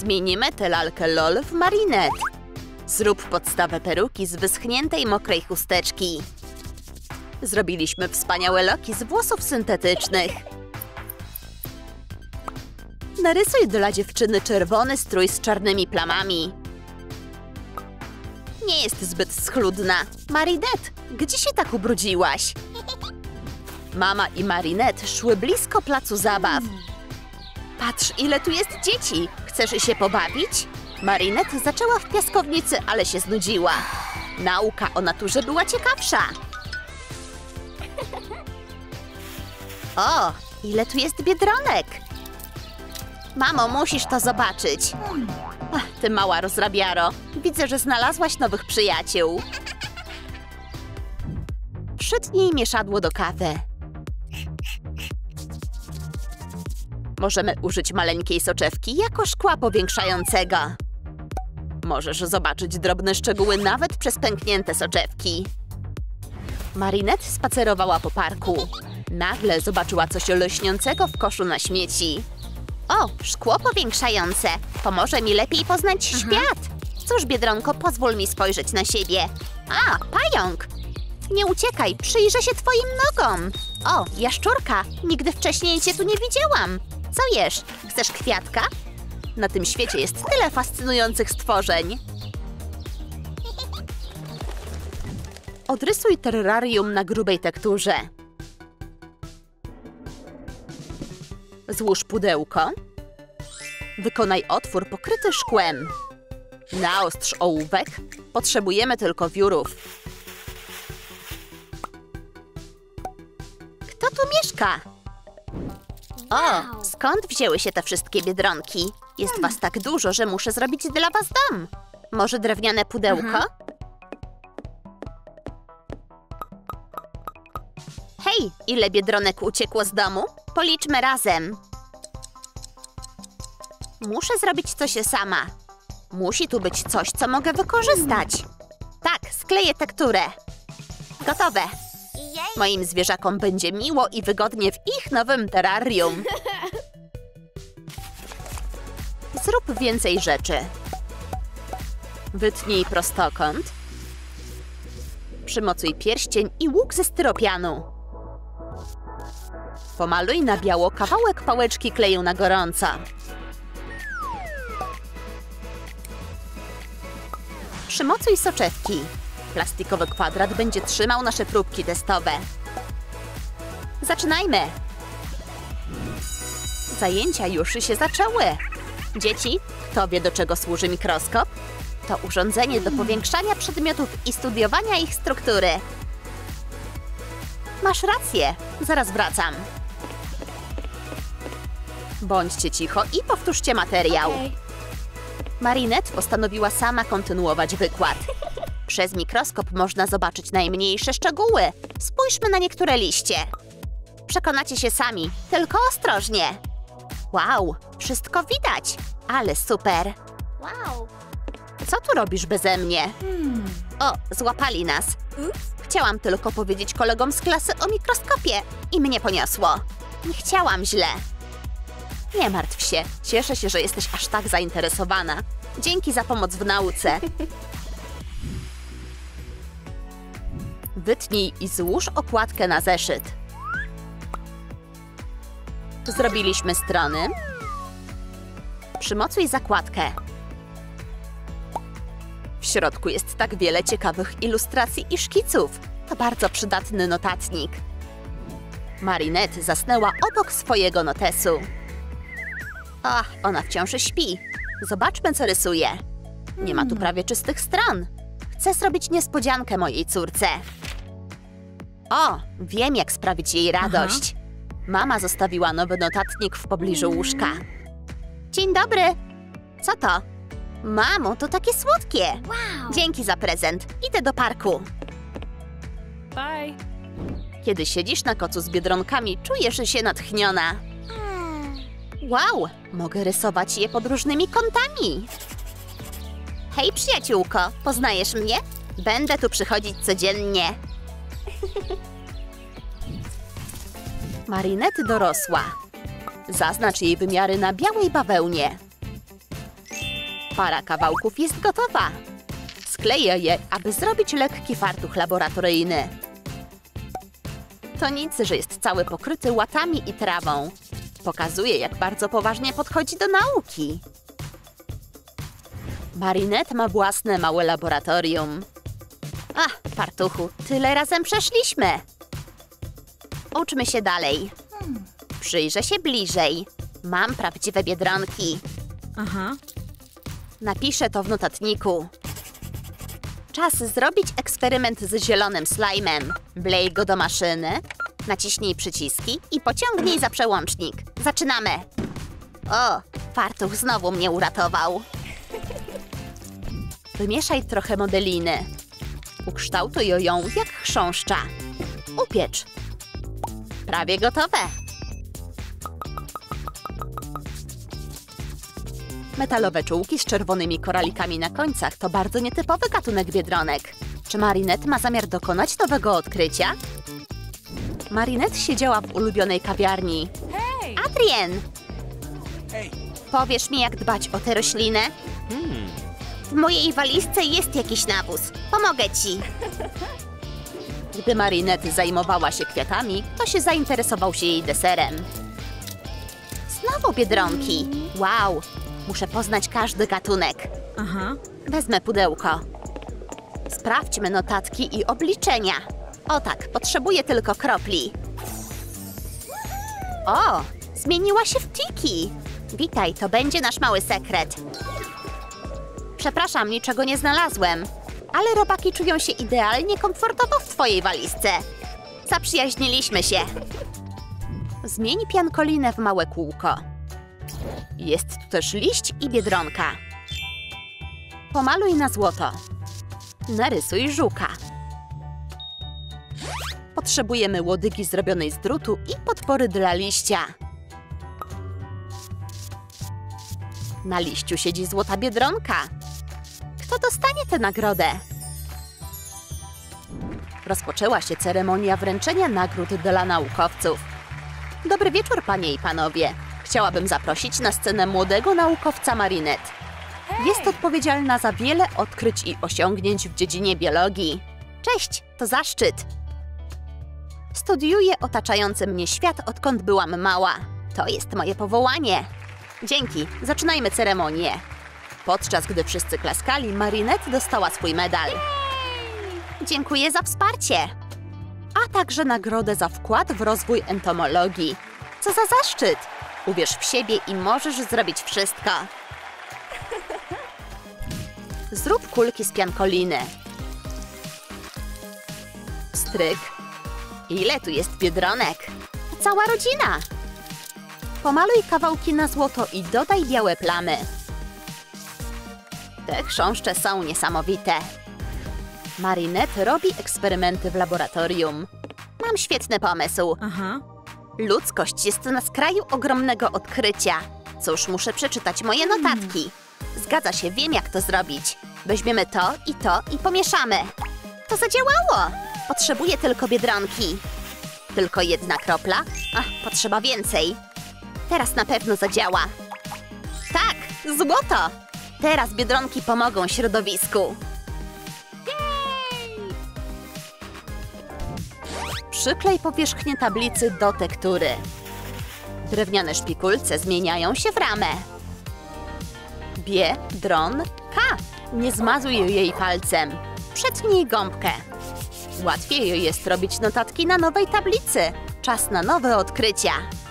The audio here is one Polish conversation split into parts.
Zmienimy tę lalkę LOL w Marinette. Zrób podstawę peruki z wyschniętej, mokrej chusteczki. Zrobiliśmy wspaniałe loki z włosów syntetycznych. Narysuj dla dziewczyny czerwony strój z czarnymi plamami. Nie jest zbyt schludna. Marinette, gdzie się tak ubrudziłaś? Mama i Marinette szły blisko placu zabaw. Patrz, ile tu jest dzieci! Chcesz się pobawić? Marinette zaczęła w piaskownicy, ale się znudziła. Nauka o naturze była ciekawsza. O, ile tu jest biedronek! Mamo, musisz to zobaczyć. Ach, ty mała rozrabiaro. Widzę, że znalazłaś nowych przyjaciół. Przytnij mieszadło do kawy. Możemy użyć maleńkiej soczewki jako szkła powiększającego. Możesz zobaczyć drobne szczegóły nawet przez pęknięte soczewki. Marinette spacerowała po parku. Nagle zobaczyła coś lśniącego w koszu na śmieci. O, szkło powiększające. Pomoże mi lepiej poznać świat. Cóż, Biedronko, pozwól mi spojrzeć na siebie. A, pająk! Nie uciekaj, przyjrzę się twoim nogom. O, jaszczurka, nigdy wcześniej cię tu nie widziałam. Co jesz? Chcesz kwiatka? Na tym świecie jest tyle fascynujących stworzeń. Odrysuj terrarium na grubej tekturze. Złóż pudełko. Wykonaj otwór pokryty szkłem. Naostrz ołówek. Potrzebujemy tylko wiórów. Kto tu mieszka? O, skąd wzięły się te wszystkie biedronki? Jest was tak dużo, że muszę zrobić dla was dom. Może drewniane pudełko? Hej, ile biedronek uciekło z domu? Policzmy razem. Muszę zrobić coś sama. Musi tu być coś, co mogę wykorzystać. Tak, skleję tekturę. Gotowe. Moim zwierzakom będzie miło i wygodnie w ich nowym terrarium. Zrób więcej rzeczy. Wytnij prostokąt. Przymocuj pierścień i łuk ze styropianu. Pomaluj na biało kawałek pałeczki kleju na gorąco. Przymocuj soczewki. Plastikowy kwadrat będzie trzymał nasze próbki testowe. Zaczynajmy! Zajęcia już się zaczęły. Dzieci, kto wie, do czego służy mikroskop? To urządzenie do powiększania przedmiotów i studiowania ich struktury. Masz rację, zaraz wracam. Bądźcie cicho i powtórzcie materiał. Marinette postanowiła sama kontynuować wykład. Przez mikroskop można zobaczyć najmniejsze szczegóły. Spójrzmy na niektóre liście. Przekonacie się sami, tylko ostrożnie. Wow, wszystko widać, ale super. Wow. Co tu robisz beze mnie? O, złapali nas. Chciałam tylko powiedzieć kolegom z klasy o mikroskopie i mnie poniosło. Nie chciałam źle. Nie martw się, cieszę się, że jesteś aż tak zainteresowana. Dzięki za pomoc w nauce. Wytnij i złóż okładkę na zeszyt. Zrobiliśmy strony. Przymocuj zakładkę. W środku jest tak wiele ciekawych ilustracji i szkiców. To bardzo przydatny notatnik. Marinette zasnęła obok swojego notesu. Ach, ona wciąż śpi. Zobaczmy, co rysuje. Nie ma tu prawie czystych stron. Chcę zrobić niespodziankę mojej córce. O, wiem, jak sprawić jej radość. Mama zostawiła nowy notatnik w pobliżu łóżka. Dzień dobry. Co to? Mamo, to takie słodkie. Wow. Dzięki za prezent. Idę do parku. Bye. Kiedy siedzisz na kocu z biedronkami, czujesz się natchniona. Wow, mogę rysować je pod różnymi kątami. Hej, przyjaciółko, poznajesz mnie? Będę tu przychodzić codziennie. Marinette dorosła. Zaznacz jej wymiary na białej bawełnie. Para kawałków jest gotowa. Skleję je, aby zrobić lekki fartuch laboratoryjny. To nic, że jest cały pokryty łatami i trawą. Pokazuje, jak bardzo poważnie podchodzi do nauki. Marinette ma własne małe laboratorium. Ach, fartuchu, tyle razem przeszliśmy. Uczmy się dalej. Przyjrzę się bliżej. Mam prawdziwe biedronki. Aha. Napiszę to w notatniku. Czas zrobić eksperyment z zielonym slajmem. Wlej go do maszyny, naciśnij przyciski i pociągnij za przełącznik. Zaczynamy! O, fartuch znowu mnie uratował. Wymieszaj trochę modeliny. Ukształtuj ją jak chrząszcza. Upiecz. Prawie gotowe. Metalowe czułki z czerwonymi koralikami na końcach to bardzo nietypowy gatunek biedronek. Czy Marinette ma zamiar dokonać nowego odkrycia? Marinette siedziała w ulubionej kawiarni. Hey! Adrien! Powiesz mi, jak dbać o tę roślinę? W mojej walizce jest jakiś nawóz. Pomogę ci. Gdy Marinette zajmowała się kwiatami, ktoś zainteresował się jej deserem. Znowu biedronki. Wow! Muszę poznać każdy gatunek. Aha. Wezmę pudełko. Sprawdźmy notatki i obliczenia. O tak, potrzebuję tylko kropli. O, zmieniła się w Tiki. Witaj, to będzie nasz mały sekret. Przepraszam, niczego nie znalazłem. Ale robaki czują się idealnie komfortowo w twojej walizce. Zaprzyjaźniliśmy się. Zmień piankolinę w małe kółko. Jest tu też liść i biedronka. Pomaluj na złoto. Narysuj żuka. Potrzebujemy łodygi zrobionej z drutu i podpory dla liścia. Na liściu siedzi złota biedronka. Kto dostanie tę nagrodę? Rozpoczęła się ceremonia wręczenia nagród dla naukowców. Dobry wieczór, panie i panowie. Chciałabym zaprosić na scenę młodego naukowca Marinette. Jest odpowiedzialna za wiele odkryć i osiągnięć w dziedzinie biologii. Cześć, to zaszczyt. Studiuję otaczający mnie świat, odkąd byłam mała. To jest moje powołanie. Dzięki, zaczynajmy ceremonię. Podczas gdy wszyscy klaskali, Marinette dostała swój medal. Dziękuję za wsparcie. A także nagrodę za wkład w rozwój entomologii. Co za zaszczyt! Uwierz w siebie i możesz zrobić wszystko. Zrób kulki z piankoliny. Stryk. Ile tu jest biedronek? Cała rodzina. Pomaluj kawałki na złoto i dodaj białe plamy. Te chrząszcze są niesamowite. Marinette robi eksperymenty w laboratorium. Mam świetny pomysł. Aha. Ludzkość jest na skraju ogromnego odkrycia. Cóż, muszę przeczytać moje notatki. Zgadza się, wiem jak to zrobić. Weźmiemy to i pomieszamy. To zadziałało! Potrzebuję tylko biedronki. Tylko jedna kropla? Ach, potrzeba więcej. Teraz na pewno zadziała. Tak, złoto! Teraz biedronki pomogą środowisku. Przyklej powierzchnię tablicy do tektury. Drewniane szpikulce zmieniają się w ramę. Biedronka. Nie zmazuj jej palcem. Przetnij gąbkę. Łatwiej jest robić notatki na nowej tablicy. Czas na nowe odkrycia.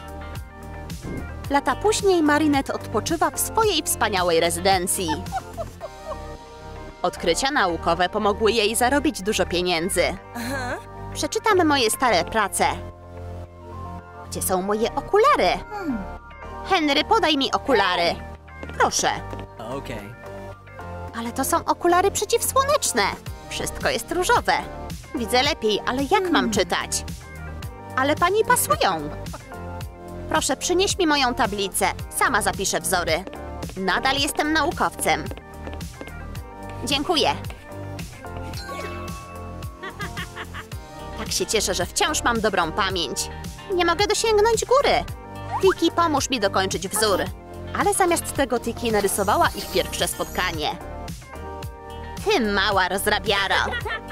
Lata później Marinette odpoczywa w swojej wspaniałej rezydencji. Odkrycia naukowe pomogły jej zarobić dużo pieniędzy. Przeczytam moje stare prace. Gdzie są moje okulary? Henry, podaj mi okulary. Proszę. Okej. Ale to są okulary przeciwsłoneczne. Wszystko jest różowe. Widzę lepiej, ale jak mam czytać? Ale pani pasują. Proszę, przynieś mi moją tablicę. Sama zapiszę wzory. Nadal jestem naukowcem. Dziękuję. Tak się cieszę, że wciąż mam dobrą pamięć. Nie mogę dosięgnąć góry. Tiki, pomóż mi dokończyć wzór. Ale zamiast tego Tiki narysowała ich pierwsze spotkanie. Ty mała rozrabiaro!